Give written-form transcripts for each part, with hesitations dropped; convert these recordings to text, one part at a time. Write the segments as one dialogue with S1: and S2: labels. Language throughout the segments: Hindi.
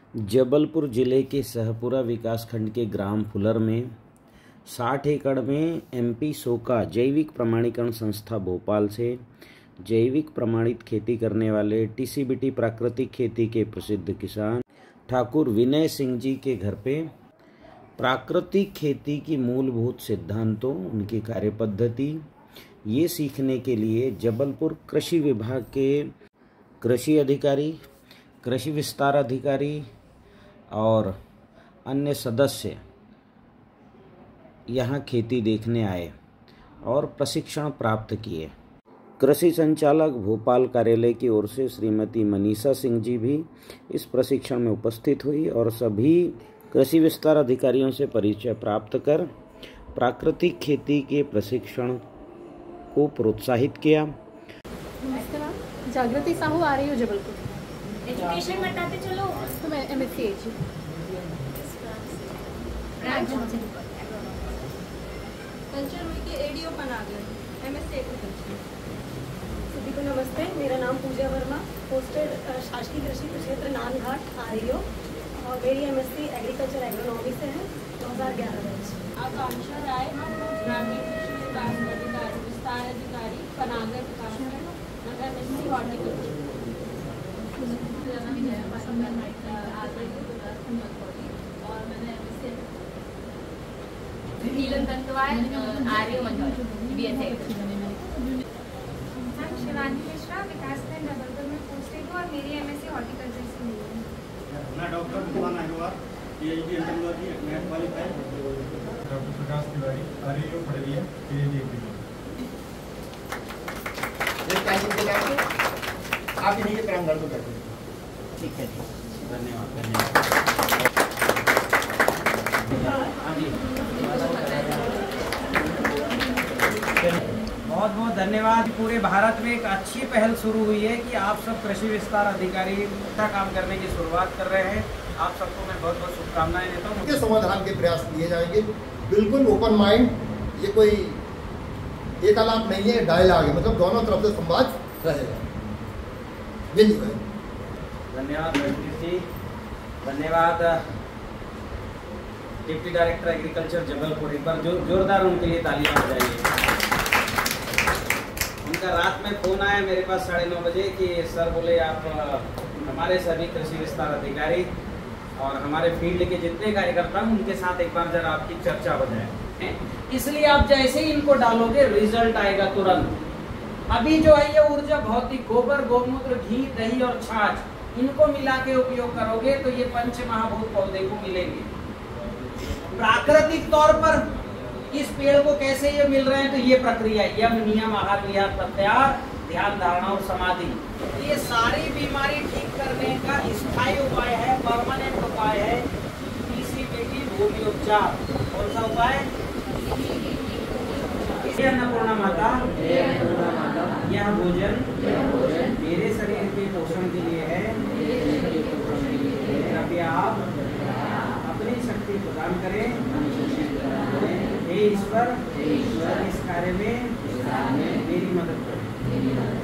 S1: जबलपुर जिले के सहपुरा विकासखंड के ग्राम फुलर में 60 एकड़ में एमपी सोका जैविक प्रमाणीकरण संस्था भोपाल से जैविक प्रमाणित खेती करने वाले टीसीबीटी प्राकृतिक खेती के प्रसिद्ध किसान ठाकुर विनय सिंह जी के घर पे प्राकृतिक खेती की मूलभूत सिद्धांतों, उनकी कार्यपद्धति ये सीखने के लिए जबलपुर कृषि विभाग के कृषि अधिकारी, कृषि विस्तार अधिकारी और अन्य सदस्य यहाँ खेती देखने आए और प्रशिक्षण प्राप्त किए। कृषि संचालक भोपाल कार्यालय की ओर से श्रीमती मनीषा सिंह जी भी इस प्रशिक्षण में उपस्थित हुई और सभी कृषि विस्तार अधिकारियों से परिचय प्राप्त कर प्राकृतिक खेती के प्रशिक्षण को प्रोत्साहित किया।
S2: जागृति साहू आ रही हो जबलपुर।
S3: एजुकेशन बताते चलो।
S2: तो मैं एमएससी एजी
S3: कल्चर हुई कि एडीओ बना गए एमएससी एग्रीकल्चर।
S4: सभी को नमस्ते, मेरा नाम पूजा वर्मा, पोस्टेड शासकीय कृषि क्षेत्र नानघाट आरईओ और मेरी एमएससी एग्रीकल्चर एग्रोनॉमी से है 2011 बैच।
S3: आकांक्षा राय, ग्रामीण कृषि विकास अधिकारी, विस्तार अधिकारी, पनागर विकासखंड, एमएससी हॉर्टिकल्चर।
S5: और मैंने नीलम दंतवाल आर्य मंडल बीएसए।
S6: शिवानी मिश्रा, विकासखंड जबलपुर में पोस्टेड हूँ और मेरी एमएससी हॉर्टिकल्चर से हुई है।
S7: मैं doctor Bhagwan Agrawal, PhD entomology, NET qualified. Doctor Prakash Tiwari, REO पढ़लिया, पीएचडी एग्रीकल्चर।
S8: आप इन्हीं के प्रांगण को बैठो। ठीक है,
S1: धन्यवाद।
S9: बहुत बहुत धन्यवाद। पूरे भारत में एक अच्छी पहल शुरू हुई है कि आप सब कृषि विस्तार अधिकारी का काम करने की शुरुआत कर रहे हैं। आप सबको मैं बहुत बहुत शुभकामनाएं देता हूँ।
S8: इसके समाधान के प्रयास किए जाएंगे, बिल्कुल ओपन माइंड। ये कोई एक आलाप नहीं है, डायलॉग है, मतलब दोनों तरफ से संवाद रहेगा।
S9: धन्यवाद जी, धन्यवाद डिप्टी डायरेक्टर एग्रीकल्चर जबलपुर। एक बार जोरदार उनके लिए तालियां हो जाएगी। उनका रात में फोन आया मेरे पास 9:30 बजे कि सर बोले आप हमारे सभी कृषि विस्तार अधिकारी और हमारे फील्ड के जितने कार्यकर्ता हैं उनके साथ एक बार जरा आपकी चर्चा हो जाए, इसलिए आप जैसे ही इनको डालोगे रिजल्ट आएगा तुरंत। अभी जो है ये ऊर्जा भौतिक गोबर, गोमूत्र, घी, दही और छाछ इनको मिला के उपयोग करोगे तो ये पंच महाभूत पौधे को मिलेंगे। प्राकृतिक तौर पर इस पेड़ को कैसे ये मिल रहे हैं, तो ये प्रक्रिया यम, नियम, आहार, विहार, प्रत्याहार, ध्यान, धारणा और समाधि, ये सारी बीमारी ठीक करने का स्थायी उपाय है, परमानेंट उपाय है टीसीबीटी भूमि उपचार। कौन सा उपाय? अन्नपूर्णा माता, यह भोजन मेरे शरीर के पोषण के लिए है, कृपया आप अपनी शक्ति प्रदान करें। हे ईश्वर, इस कार्य में मेरी मदद करें।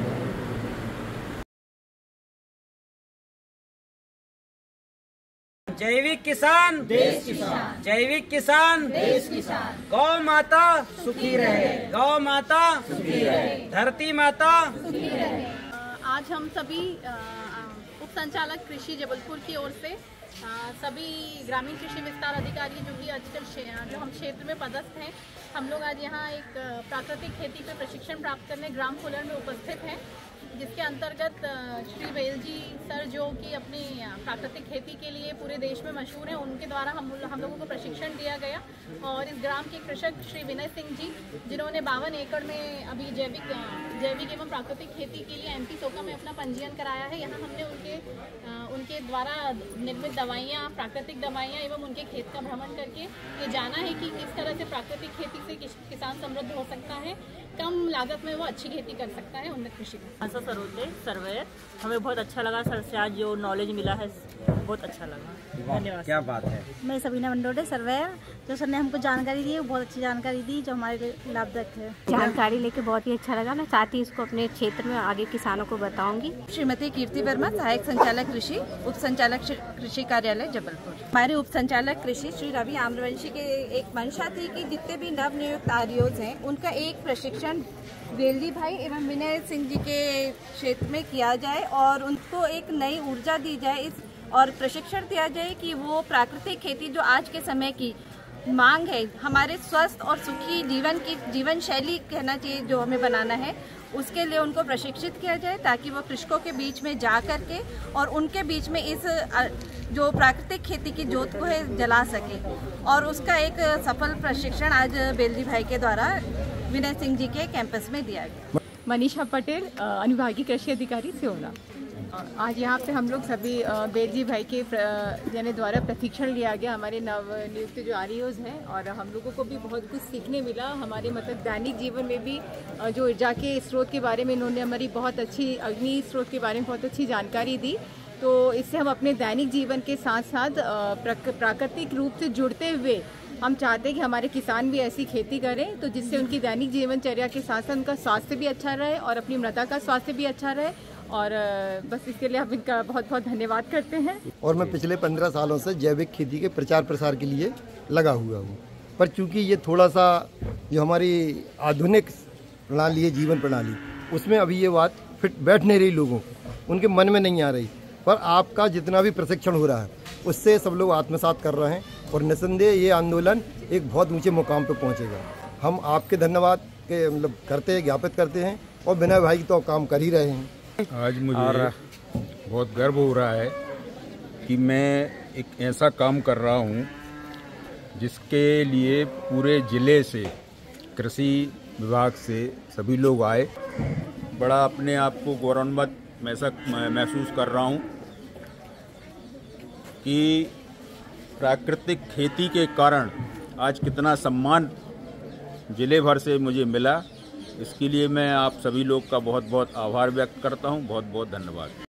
S9: जैविक किसान देश किसान, जैविक किसान देश किसान। गौ माता सुखी रहे, गौ माता सुखी रहे, धरती माता सुखी रहे।
S2: आज हम सभी उप संचालक कृषि जबलपुर की ओर से सभी ग्रामीण कृषि विस्तार अधिकारी जो कि आजकल जो हम क्षेत्र में पदस्थ हैं, हम लोग आज यहाँ एक प्राकृतिक खेती पे प्रशिक्षण प्राप्त करने ग्राम फुलर में उपस्थित हैं, जिसके अंतर्गत श्री बेल जी सर जो कि अपनी प्राकृतिक खेती के लिए पूरे देश में मशहूर हैं, उनके द्वारा हम लोगों को प्रशिक्षण दिया गया। और इस ग्राम के कृषक श्री विनय सिंह जी, जिन्होंने 52 एकड़ में अभी जैविक एवं प्राकृतिक खेती के लिए एमपी सोका में अपना पंजीयन कराया है। यहाँ हमने उनके द्वारा निर्मित दवाइयाँ, प्राकृतिक दवाइयाँ एवं उनके खेत का भ्रमण करके ये जाना है कि किस तरह से प्राकृतिक खेती से किसान समृद्ध हो सकता है। कम लागत में वो अच्छी खेती कर सकता है उन्नत कृषि में।
S10: ऐसा सर होते सर्वेयर हमें बहुत अच्छा लगा सर से आज जो नॉलेज मिला है बहुत अच्छा लगा। धन्यवाद।
S9: क्या बात है।
S11: मैं सबीना मंडोडे सर्वेयर जो सर ने हमको जानकारी दी है वो बहुत अच्छी जानकारी दी जो हमारे लिए लाभदायक है।
S12: जानकारी लेके बहुत ही अच्छा लगा। मैं साथ ही इसको अपने क्षेत्र में आगे किसानों को बताऊंगी।
S13: श्रीमती कीर्ति वर्मा, सहायक संचालक कृषि, उप संचालक कृषि कार्यालय जबलपुर। हमारे उप संचालक कृषि श्री रवि आम्रवंशी के एक मंशा थी कि जितने भी नव नियुक्त आरईओज हैं उनका एक प्रशिक्षण बेलजी भाई एवं विनय सिंह जी के क्षेत्र में किया जाए और उनको एक नई ऊर्जा दी जाए और प्रशिक्षण दिया जाए कि वो प्राकृतिक खेती जो आज के समय की मांग है, हमारे स्वस्थ और सुखी जीवन शैली कहना चाहिए जो हमें बनाना है, उसके लिए उनको प्रशिक्षित किया जाए ताकि वो कृषकों के बीच में जा करके और उनके बीच में इस जो प्राकृतिक खेती की ज्योत को है जला सके। और उसका एक सफल प्रशिक्षण आज बेलजी भाई के द्वारा विनय सिंह जी के कैंपस में दिया गया।
S14: मनीषा पटेल, अनुभागीय कृषि अधिकारी सिहोरा। आज यहाँ पे हम लोग सभी बेलजी भाई के द्वारा प्रशिक्षण लिया गया हमारे नव नियुक्त जो आरईओज हैं और हम लोगों को भी बहुत कुछ सीखने मिला। हमारे मतलब दैनिक जीवन में भी जो ऊर्जा के स्रोत के बारे में इन्होंने हमारी बहुत अच्छी अग्नि स्रोत के बारे में बहुत अच्छी जानकारी दी। तो इससे हम अपने दैनिक जीवन के साथ साथ प्राकृतिक रूप से जुड़ते हुए हम चाहते हैं कि हमारे किसान भी ऐसी खेती करें तो जिससे उनकी दैनिक जीवनचर्या के साथ साथ उनका स्वास्थ्य भी अच्छा रहे और अपनी मृदा का स्वास्थ्य भी अच्छा रहे। और बस इसके लिए हम इनका बहुत बहुत धन्यवाद करते हैं।
S8: और मैं पिछले 15 सालों से जैविक खेती के प्रचार प्रसार के लिए लगा हुआ हूँ, पर चूंकि ये थोड़ा सा जो हमारी आधुनिक प्रणाली है, जीवन प्रणाली, उसमें अभी ये बात फिट बैठ नहीं रही, लोगों को उनके मन में नहीं आ रही। पर आपका जितना भी प्रशिक्षण हो रहा है उससे सब लोग आत्मसात कर रहे हैं और निसंदेह ये आंदोलन एक बहुत ऊंचे मुकाम पर पहुंचेगा। हम आपके धन्यवाद के मतलब करते हैं, ज्ञापित करते हैं और विनय भाई तो काम कर ही रहे हैं।
S15: आज मुझे बहुत गर्व हो रहा है कि मैं एक ऐसा काम कर रहा हूं जिसके लिए पूरे ज़िले से कृषि विभाग से सभी लोग आए। बड़ा अपने आप को गौरवान्वित महसूस कर रहा हूं कि प्राकृतिक खेती के कारण आज कितना सम्मान ज़िले भर से मुझे मिला। इसके लिए मैं आप सभी लोग का बहुत बहुत आभार व्यक्त करता हूं। बहुत बहुत धन्यवाद।